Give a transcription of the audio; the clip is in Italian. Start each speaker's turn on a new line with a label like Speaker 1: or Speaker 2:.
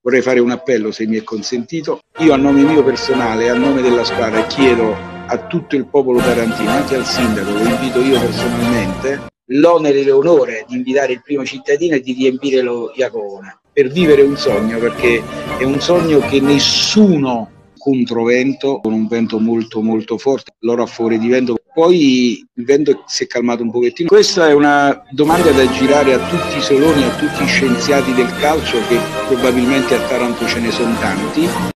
Speaker 1: vorrei fare un appello, se mi è consentito. Io a nome mio personale, a nome della squadra, chiedo a tutto il popolo tarantino, anche al sindaco, lo invito io personalmente, l'onere e l'onore di invitare il primo cittadino e di riempire lo Iacovone, per vivere un sogno, perché è un sogno che nessuno controvento, con un vento molto molto forte, loro a favore di vento, poi il vento si è calmato un pochettino. Questa è una domanda da girare a tutti i soloni, a tutti gli scienziati del calcio, che probabilmente a Taranto ce ne sono tanti.